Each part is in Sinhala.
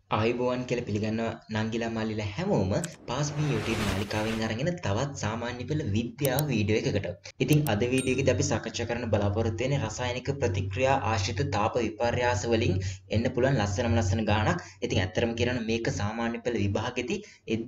ආයුබෝවන් කියලා පිළිගන්නවා නංගිලා මල්ලිලා හැමෝම පාස් මේ YouTube නාලිකාවෙන් අරගෙන තවත් සාමාන්‍ය පෙළ විද්‍යාව වීඩියෝ එකකට. ඉතින් අද වීඩියෝ එකේදී අපි සාකච්ඡා කරන්න බලාපොරොත්තු වෙන්නේ රසායනික ප්‍රතික්‍රියා ආශ්‍රිත තාප විපර්යාස වලින් එන්න පුළුවන් ලස්සන ගාණක්. ඉතින් ඇත්තටම කියනවා මේක සාමාන්‍ය පෙළ විභාගෙදී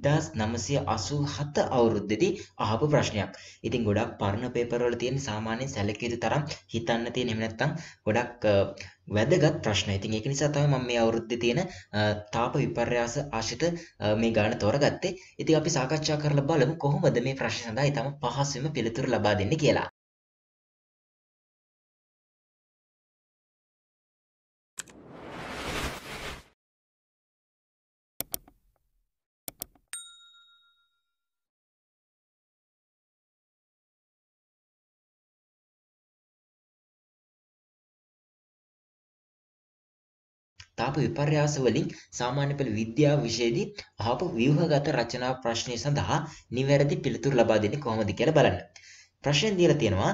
1987 අවුරුද්දේදී අහපු ප්‍රශ්නයක්. ඉතින් ගොඩක් පරණ පේපර් වල තියෙන සාමාන්‍යයෙන් සැලකිය යුතු තරම් හිතන්න තියෙන එහෙම නැත්නම් ගොඩක් වැදගත් ප්‍රශ්න. ඉතින් ඒක නිසා තමයි මම මේ අවුරුද්දේ තියෙන තාප විපර්යාස ආශ්‍රිත මේ ගාන තෝරගත්තේ. ඉතින් අපි සාකච්ඡා කරලා බලමු කොහොමද මේ ප්‍රශ්න සඳහා ඊටම පහසුවෙන්ම පිළිතුරු ලබා දෙන්නේ කියලා. තාප විපර්යාස වලින් සාමාන්‍ය පෙළ විද්‍යාව විෂයේදී අහපු ව්‍යුහගත රචනා ප්‍රශ්නය සඳහා නිවැරදි පිළිතුරු ලබා දෙන්නේ කොහොමද කියලා බලන්න. ප්‍රශ්නේ දීලා තියෙනවා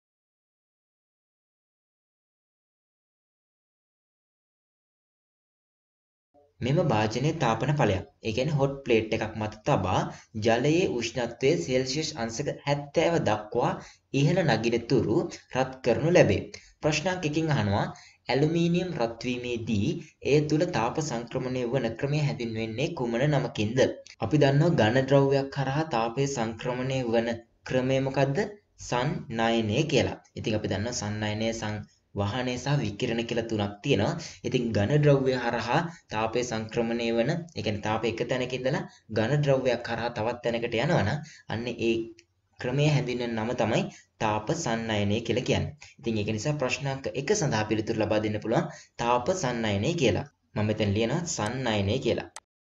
මෙම භාජනයේ තාපන ඵලයක්. ඒ කියන්නේ හොට් ප්ලේට් එකක් මත තබා ජලයේ උෂ්ණත්වය සෙල්සියස් අංශක 70 දක්වා ඉහළ නගින තුරු රත් කරනු ලැබේ. ප්‍රශ්නයක් එකකින් අහනවා ඇලුමිනියම් රත් වීමේදී එය තුල තාප සංක්‍රමණය වන ක්‍රමය හැඳින්වෙන්නේ කුමන නමකින්ද? අපි දන්නවා ඝන ද්‍රව්‍යයක් කරහා තාපය සංක්‍රමණය වන ක්‍රමය මොකද්ද? සංනයනය කියලා. ඉතින් අපි දන්නවා සංනයනය වහනය සහ විකිරණ කියලා තුනක් තියෙනවා. ඉතින් ඝන ද්‍රව්‍ය හරහා තාපය සංක්‍රමණය වන, ඒ කියන්නේ තාපය එක තැනක ඉඳලා ඝන ද්‍රව්‍යයක් හරහා තවත් තැනකට යනවනම් අන්න ඒ ක්‍රමය හැඳින්වෙන නම තමයි තාප සංනයනය කියලා කියන්නේ. ඉතින් ඒක නිසා ප්‍රශ්නාංක 1 සඳහා පිළිතුරු ලබා දෙන්න පුළුවන් තාප සංනයනය කියලා. මම මෙතන ලියනවා සංනයනය කියලා.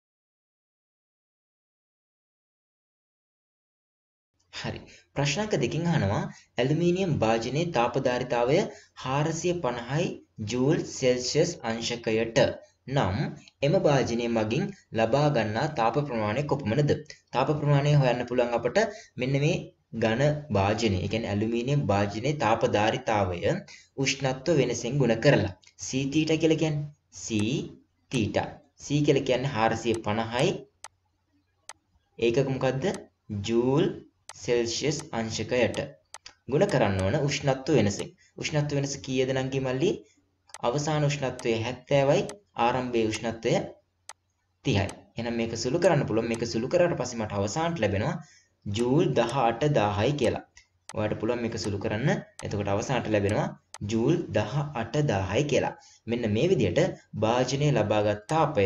හරි. ප්‍රශ්නාංක 2කින් අහනවා ඇලුමිනියම් භාජනයේ තාපධාරිතාවය 450යි ජූල් සෙල්සියස් අංශකයට නම් එම භාජනය මගින් ලබා ගන්නා තාප ප්‍රමාණය කොපමණද? තාප ප්‍රමාණය හොයන්න පුළුවන් අපට මෙන්න මේ ඝන භාජනය. ඒ කියන්නේ ඇලුමිනියම් භාජනයේ තාපධාරිතාවය උෂ්ණත්ව වෙනසෙන් ගුණ කරලා. C θ කියලා කියන්නේ C θ. C කියලා කියන්නේ 450යි ඒකක මොකද්ද? ජූල් සෙල්සියස් අංශකයට ගුණ කරන්න ඕන උෂ්ණත්ව වෙනසෙන්. උෂ්ණත්ව වෙනස කීයද නංගි මල්ලි? අවසාන උෂ්ණත්වය 70යි ආරම්භයේ උෂ්ණත්වය 30යි. එහෙනම් මේක සුළු කරන්න පුළුවන්. මේක සුළු කරාට පස්සේ මට අවසානට ලැබෙනවා ජූල් 18000යි කියලා. ඔයාලට පුළුවන් මේක සුළු කරන්න. එතකොට අවසානට ලැබෙනවා ජූල් 18000යි කියලා. මෙන්න මේ විදිහට භාජනයේ ලබාගත්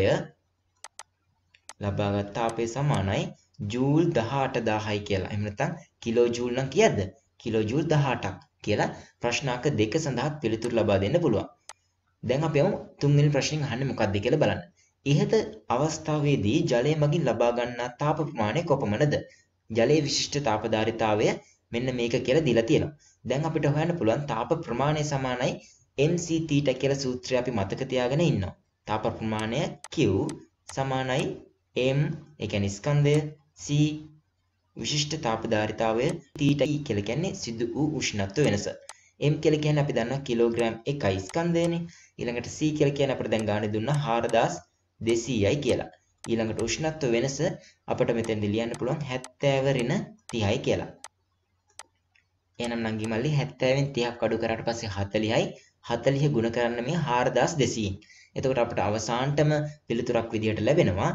තාපය සමානයි ජූල් 18000යි කියලා. එහෙම නැත්නම් කිලෝ ජූල් නම් කීයද? කිලෝ ජූල් 18ක් කියලා ප්‍රශ්නාංක 2 සඳහා පිළිතුරු ලබා දෙන්න පුළුවන්. දැන් අපි යමු තුන්වෙනි ප්‍රශ්نين අහන්නේ මොකක්ද කියලා බලන්න. ඉහත අවස්ථාවේදී ජලය මගින් ලබා ගන්නා තාප ප්‍රමාණය කොපමණද? ජලයේ විශිෂ්ට තාපධාරිතාවය මෙන්න මේක කියලා දීලා තියෙනවා. දැන් අපිට හොයන්න පුළුවන් තාප ප්‍රමාණය සමානයි mc θ කියලා සූත්‍රය අපි මතක තියාගෙන ඉන්නවා. තාප ප්‍රමාණය Q සමානයි m ඒ කියන්නේ ස්කන්ධය C විශිෂ්ට තාපධාරිතාවය θ කියලා කියන්නේ සිදු වූ උෂ්ණත්ව වෙනස. m කියලා කියන්නේ අපි දන්නවා කිලෝග්‍රෑම් 1යි ස්කන්ධයනේ. ඊළඟට C කියලා කියන්නේ අපිට දැන් ගානේ දුන්නා 4200යි කියලා. ඊළඟට උෂ්ණත්ව වෙනස අපිට මෙතෙන්දී ලියන්න පුළුවන් 70 ඍණ 30යි කියලා. එහෙනම් නංගි මල්ලි 70න් 30ක් අඩු කරාට පස්සේ 40යි. 40 ගුණ කරන්න මේ 4200න්. එතකොට අපිට අවසානටම පිළිතුරක් විදියට ලැබෙනවා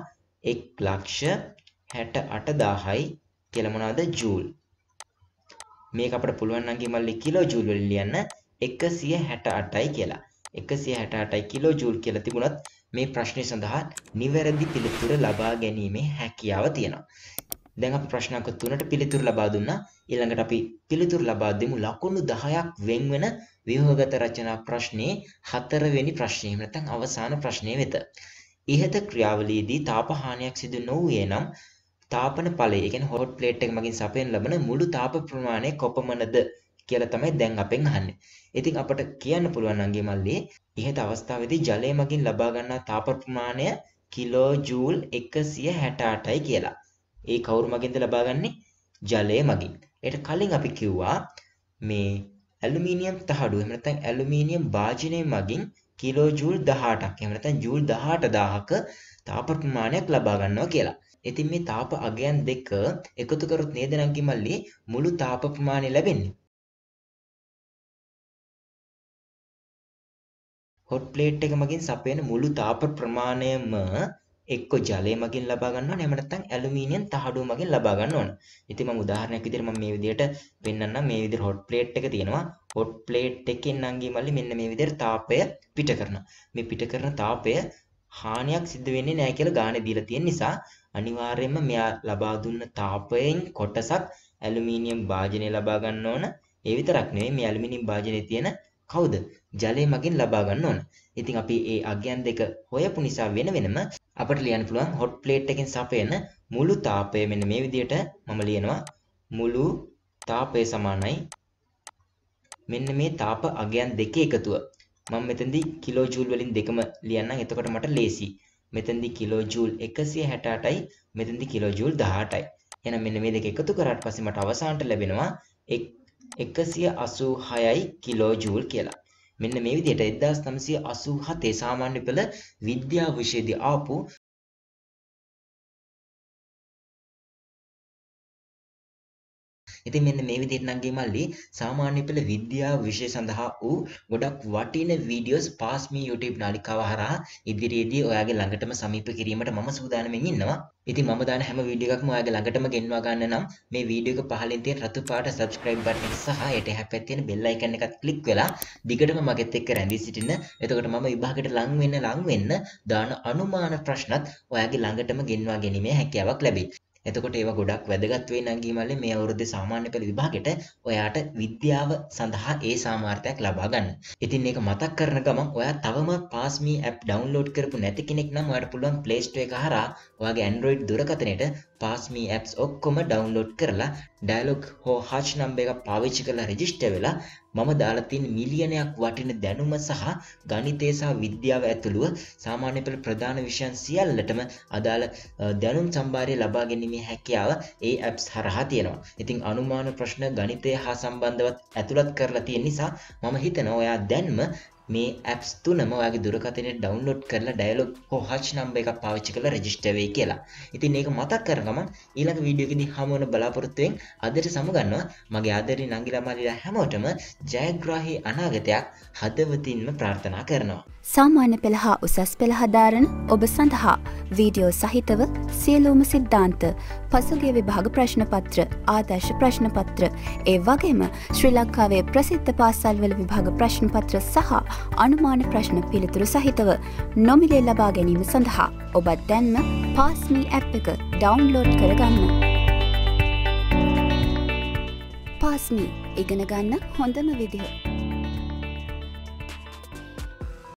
1,68,000යි කියලා මොනවද? ජූල්. මේක අපිට පුළුවන් නංගි මල්ලි කිලෝ ජූල් වලින් ලියන්න 168යි කියලා. 168යි කිලෝ ජූල් කියලා තිබුණත් මේ ප්‍රශ්නේ සඳහා නිවැරදි පිළිතුර ලබා ගැනීමේ හැකියාව තියෙනවා. දැන් අපි ප්‍රශ්නාංක 3ට පිළිතුරු ලබා දුන්නා. ඊළඟට අපි පිළිතුරු ලබා දෙමු ලකුණු 10ක් වෙන් වෙන ව්‍යුහගත රචනා ප්‍රශ්නයේ 4 වෙනි ප්‍රශ්නය. එහෙම නැත්නම් අවසාන ප්‍රශ්නය වෙත. ඉහත ක්‍රියාවලියේදී තාප හානියක් සිදු නොවුවේ නම් තාපන ඵලය, ඒ කියන්නේ හොට් ප්ලේට් එක මගින් සපයන ලබන මුළු තාප ප්‍රමාණය කොපමණද කියලා තමයි දැන් අපෙන් අහන්නේ. ඉතින් අපට කියන්න පුළුවන් නංගි මල්ලි ඉහත අවස්ථාවේදී ජලය මගින් ලබා ගන්නා තාප ප්‍රමාණය කිලෝ ජූල් 168යි කියලා. ඒ කවුරු මගින්ද ලබාගන්නේ? ජලය මගින්. ඒකට කලින් අපි කිව්වා මේ ඇලුමිනියම් තහඩුව එහෙම නැත්නම් ඇලුමිනියම් භාජනය මගින් කිලෝ ජූල් 18ක් එහෙම නැත්නම් ජූල් 18000ක තාප ප්‍රමාණයක් ලබා ගන්නවා කියලා. ඉතින් මේ තාප අගයන් දෙක එකතු කරොත් නේද නංගි මල්ලි මුළු තාප ප්‍රමාණය ලැබෙන්නේ. හොට් ප්ලේට් එක මගින් සපයන මුළු තාප ප්‍රමාණයම එක්ක ජලය මගින් ලබා ගන්න ඕන, එහෙම නැත්නම් ඇලුමිනියම් තහඩුව මගින් ලබා ගන්න ඕන. ඉතින් මම උදාහරණයක් විදිහට මම මේ විදිහට පෙන්නන්නම්. මේ විදිහට හොට් ප්ලේට් එක තියෙනවා. හොට් ප්ලේට් එකෙන් නංගි මල්ලි මෙන්න මේ විදිහට තාපය පිට කරනවා. මේ පිට කරන තාපය හානියක් සිද්ධ වෙන්නේ නැහැ කියලා ගානේ දීලා තියෙන නිසා අනිවාර්යයෙන්ම මෙයා ලබා දුන්න තාපයෙන් කොටසක් ඇලුමිනියම් භාජනය ලබා ගන්න ඕන. ඒ විතරක් නෙවෙයි මේ ඇලුමිනියම් භාජනයේ තියෙන කවුද? ජලය මගින් ලබා ගන්න ඕන. ඉතින් අපි ඒ අගයන් දෙක හොයපු නිසා වෙන වෙනම අපිට ලියන්න පුළුවන් හොට් ප්ලේට් එකෙන් සපයන මුළු තාපය මෙන්න මේ විදිහට මම ලියනවා. මුළු තාපය සමානයි මෙන්න මේ තාප අගයන් දෙකේ එකතුව. මම මෙතනදී කිලෝ ජූල් වලින් දෙකම ලියන්නම්. එතකොට මට ලේසි. මෙතනදී කිලෝ ජූල් 168යි මෙතනදී කිලෝ ජූල් 18යි. එහෙනම් මෙන්න මේ දෙක එකතු කරාට පස්සේ මට අවසානට ලැබෙනවා 186යි කිලෝ ජූල් කියලා. මෙන්න මේ විදිහට 1987 සාමාන්‍ය පෙළ විද්‍යාව විෂයේදී ආපු ඉතින් මෙන්න මේ විදිහට නංගි මල්ලි සාමාන්‍ය පෙළ විද්‍යාව විෂය සඳහා වූ ගොඩක් වටින වීඩියෝස් පාස් මී YouTube නාලිකාව හරහා ඉදිරියේදී ඔයාගේ ළඟටම සමීප කිරීමට මම සූදානම්ෙන් ඉන්නවා. ඉතින් මම දාන හැම වීඩියෝ එකක්ම ඔයාගේ ළඟටම ගෙන්වා ගන්න නම් මේ වීඩියෝ එක පහළින් තියෙන රතු පාට subscribe button එක සහ යට එහා පැත්තේ තියෙන bell icon එකත් click වෙලා දිගටම මගෙත් එක්ක රැඳී සිටින්න. එතකොට මම විභාගයට ලං වෙන්න දාන අනුමාන ප්‍රශ්නත් ඔයාගේ ළඟටම ගෙන්වා ගැනීමේ හැකියාවක් ලැබෙයි. එතකොට ඒවා ගොඩක් වැදගත් වෙයි නංගි මල්ලි මේ අවුරුද්දේ සාමාන්‍ය පෙළ විභාගෙට ඔයාට විද්‍යාව සඳහා ඒ සාමාර්ථයක් ලබා ගන්න. ඉතින් මේක මතක් කරන ගමන් ඔයා තවම පාස් මී app download කරපු නැති කෙනෙක් නම් ඔයාට පුළුවන් Play Store එක හරහා ඔයාගේ Android දුරකථනයට පාස් මී apps ඔක්කොම download කරලා dialog හෝ hatch number එක පාවිච්චි කරලා register වෙලා මම දාලා තියෙන මිලියනයක් වටින දැනුම සහ ගණිතය සහ විද්‍යාව ඇතුළුව සාමාන්‍ය පෙළ ප්‍රධාන විෂයන් සියල්ලටම අදාළ දැනුම් සම්භාරය ලබා ගැනීමේ හැකියාව ඒ apps හරහා තියෙනවා. ඉතින් අනුමාන ප්‍රශ්න ගණිතය හා සම්බන්ධවත් ඇතුළත් කරලා තියෙන නිසා මම හිතනවා ඔයා දැන්ම මේ apps තුනම ඔයාගේ දුරකථනයේ download කරලා dialog හෝ hatch number එකක් පාවිච්චි කරලා register වෙයි කියලා. ඉතින් මේක මතක් කරගමන් ඊළඟ වීඩියෝ එකේදී හමු වෙන බලාපොරොත්තුෙන් අදට සමුගන්නවා. මගේ ආදරණීය නංගිලා මල්ලිලා හැමෝටම ජයග්‍රාහී අනාගතයක් හදවතින්ම ප්‍රාර්ථනා කරනවා. සාමාන්‍ය පෙළ හා උසස් පෙළ හදාරන ඔබ සඳහා වීඩියෝ සහිතව සියලුම සිද්ධාන්ත, පසුගිය විභාග ප්‍රශ්න පත්‍ර, ආදර්ශ ප්‍රශ්න පත්‍ර, ඒ වගේම ශ්‍රී ලංකාවේ ප්‍රසිද්ධ පාසල්වල විභාග ප්‍රශ්න පත්‍ර සහ අනුමාන ප්‍රශ්න පිළිතුරු සහිතව නොමිලේ ලබා ගැනීම සඳහා ඔබත් දැන්ම පාස් මී ඇප් එක ඩවුන්ලෝඩ් කරගන්න. පාස් මී ඉගෙන ගන්න හොඳම විදිහ.